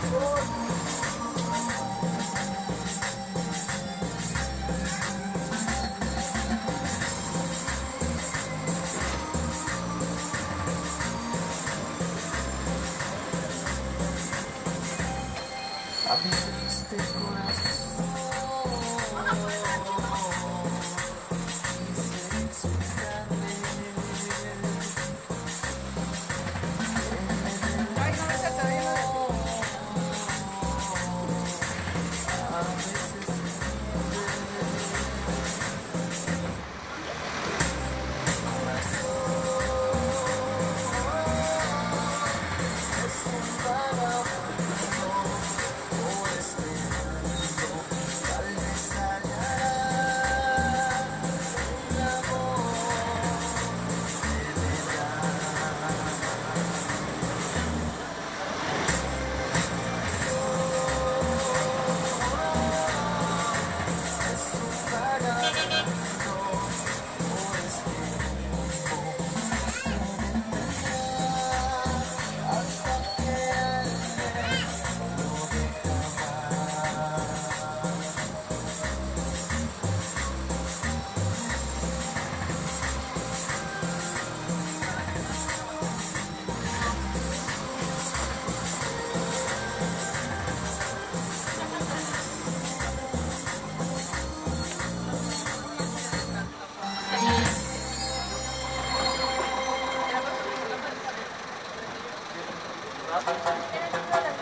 A mi triste corazón quise explicarle Ay, no, esa todavía no la a veces es un vagabundo por este mundo, tal vez hallará un amor de verdad. Es un vagabundo por este mundo, se detendrá hasta que alguien lo dejará. Era